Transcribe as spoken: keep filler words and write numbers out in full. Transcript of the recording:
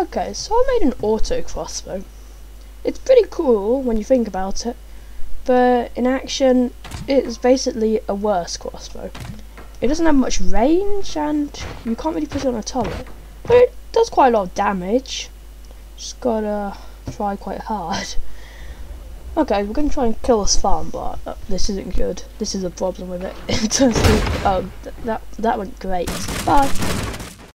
Okay, so I made an auto crossbow. It's pretty cool when you think about it, but in action it's basically a worse crossbow. It doesn't have much range and you can't really put it on a turret, but it does quite a lot of damage. Just gotta try quite hard. Okay, we're gonna try and kill this farm, but uh, this isn't good. This is a problem with it. It turns to, oh, th that that went great. Bye.